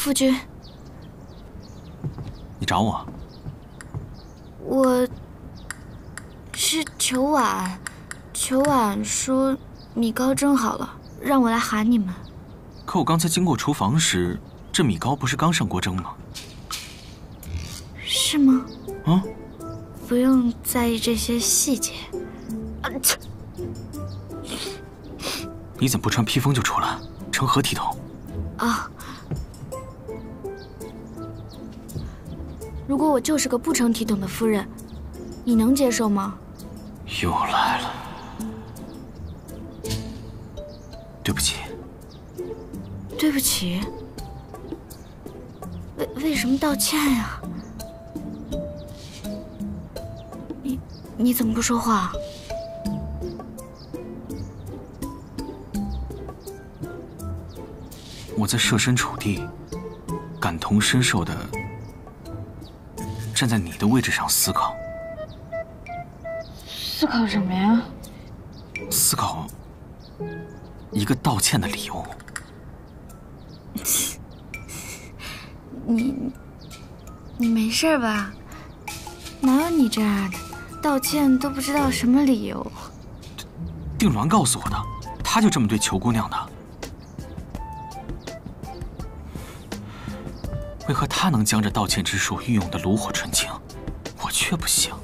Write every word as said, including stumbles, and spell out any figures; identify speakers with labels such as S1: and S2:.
S1: 夫君，
S2: 你找我？
S1: 我是裘婉，裘婉说米糕蒸好了，让我来喊你们。
S2: 可我刚才经过厨房时，这米糕不是刚上锅蒸吗？
S1: 是吗？
S2: 啊？
S1: 不用在意这些细节。啊切！
S2: 你怎么不穿披风就出来，成何体统？
S1: 啊！如果我就是个不成体统的夫人，你能接受吗？
S2: 又来了，对不起。
S1: 对不起。为为什么道歉呀？你你怎么不说话？
S2: 我在设身处地、感同身受的站在你的位置上思考。
S1: 思考什么呀？
S2: 思考一个道歉的理由。
S1: 你你没事吧？哪有你这样的？道歉都不知道什么理由。
S2: 定鸾告诉我的，他就这么对裘姑娘的。为何他能将这道歉之术运用的炉火纯青，我却不行？